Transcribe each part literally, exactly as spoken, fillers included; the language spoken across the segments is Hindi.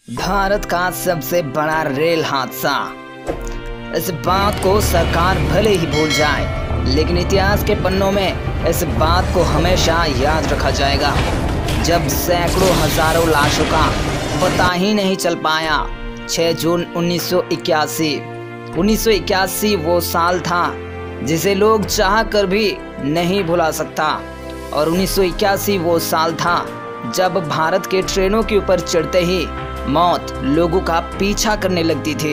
भारत का सबसे बड़ा रेल हादसा। इस बात को सरकार भले ही भूल जाए, लेकिन इतिहास के पन्नों में इस बात को हमेशा याद रखा जाएगा, जब सैकड़ों हजारों लाशों का पता ही नहीं चल पाया। छह जून उन्नीस सौ इक्यासी उन्नीस सौ इक्यासी वो साल था जिसे लोग चाह कर भी नहीं भुला सकता। और उन्नीस सौ इक्यासी वो साल था जब भारत के ट्रेनों के ऊपर चढ़ते ही मौत लोगों का पीछा करने लगती थी।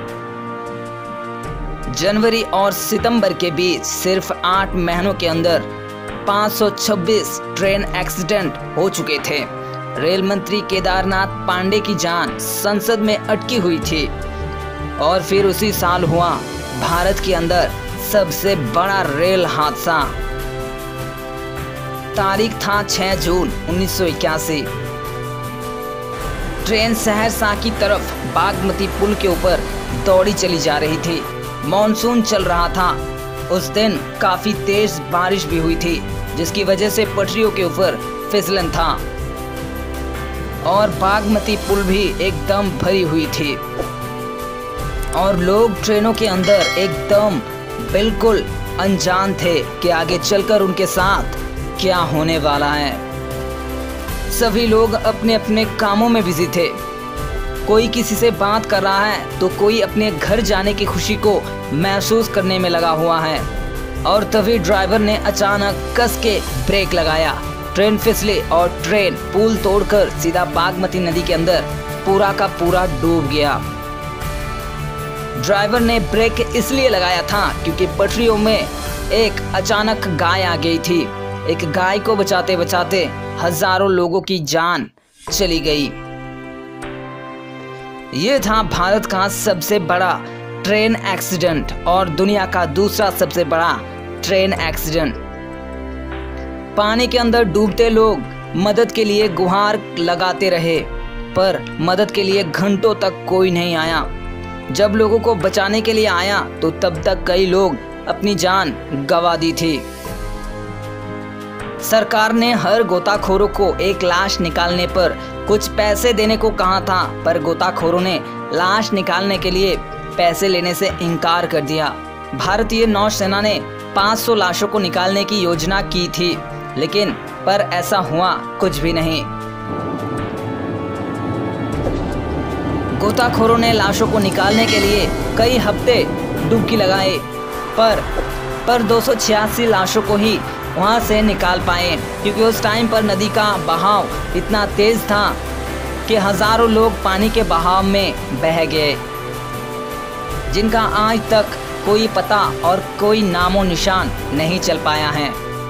जनवरी और सितंबर के बीच सिर्फ आठ महीनों के अंदर पाँच सौ छब्बीस ट्रेन एक्सीडेंट हो चुके थे। रेल मंत्री केदारनाथ पांडे की जान संसद में अटकी हुई थी। और फिर उसी साल हुआ भारत के अंदर सबसे बड़ा रेल हादसा। तारीख था छह जून उन्नीस सौ इक्यासी। ट्रेन सहरसा की तरफ बागमती पुल के ऊपर दौड़ी चली जा रही थी। मॉनसून चल रहा था। उस दिन काफी तेज बारिश भी हुई थी, जिसकी वजह से पटरियों के ऊपर फिसलन था और बागमती पुल भी एकदम भरी हुई थी। और लोग ट्रेनों के अंदर एकदम बिल्कुल अनजान थे कि आगे चलकर उनके साथ क्या होने वाला है। सभी लोग अपने अपने कामों में बिजी थे। कोई किसी से बात कर रहा है तो कोई अपने घर जाने की खुशी को महसूस करने में लगा हुआ है। और तभी ड्राइवर ने अचानक कस के ब्रेक लगाया। ट्रेन फिसली और ट्रेन पुल तोड़कर सीधा बागमती नदी के अंदर पूरा का पूरा डूब गया। ड्राइवर ने ब्रेक इसलिए लगाया था क्योंकि पटरियों में एक अचानक गाय आ गई थी। एक गाय को बचाते बचाते हजारों लोगों की जान चली गई। यह था भारत का सबसे बड़ा ट्रेन एक्सीडेंट और दुनिया का दूसरा सबसे बड़ा ट्रेन एक्सीडेंट। पानी के अंदर डूबते लोग मदद के लिए गुहार लगाते रहे, पर मदद के लिए घंटों तक कोई नहीं आया। जब लोगों को बचाने के लिए आया तो तब तक कई लोग अपनी जान गंवा दी थी। सरकार ने हर गोताखोरों को एक लाश निकालने पर कुछ पैसे देने को कहा था, पर गोताखोरों ने लाश निकालने के लिए पैसे लेने से इनकार कर दिया। भारतीय नौसेना ने पाँच सौ लाशों को निकालने की योजना की थी, लेकिन पर ऐसा हुआ कुछ भी नहीं। गोताखोरों ने लाशों को निकालने के लिए कई हफ्ते डुबकी लगाए, पर पर दो सौ छियासी लाशों को ही वहां से निकाल पाए, क्योंकि उस टाइम पर नदी का बहाव इतना तेज था कि हजारों लोग पानी के बहाव में बह गए, जिनका आज तक कोई पता और कोई नामो निशान नहीं चल पाया है।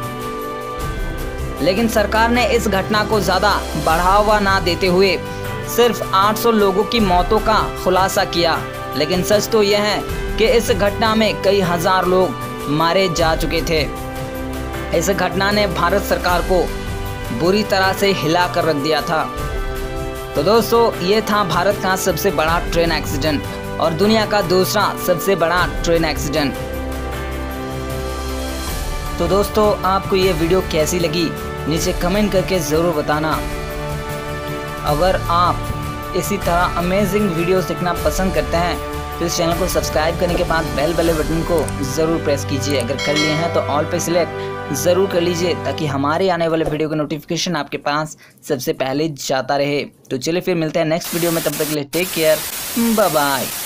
लेकिन सरकार ने इस घटना को ज्यादा बढ़ावा ना देते हुए सिर्फ आठ सौ लोगों की मौतों का खुलासा किया। लेकिन सच तो यह है कि इस घटना में कई हजार लोग मारे जा चुके थे। इस घटना ने भारत सरकार को बुरी तरह से हिला कर रख दिया था। तो दोस्तों, ये था भारत का सबसे बड़ा ट्रेन एक्सीडेंट और दुनिया का दूसरा सबसे बड़ा ट्रेन एक्सीडेंट। तो दोस्तों, आपको ये वीडियो कैसी लगी नीचे कमेंट करके ज़रूर बताना। अगर आप इसी तरह अमेजिंग वीडियोस देखना पसंद करते हैं तो इस चैनल को सब्सक्राइब करने के बाद बेल वाले बटन को ज़रूर प्रेस कीजिए। अगर कर लिए हैं तो ऑल पे सिलेक्ट ज़रूर कर लीजिए, ताकि हमारे आने वाले वीडियो का नोटिफिकेशन आपके पास सबसे पहले जाता रहे। तो चलिए फिर मिलते हैं नेक्स्ट वीडियो में, तब तक के लिए टेक केयर, बाय बाय।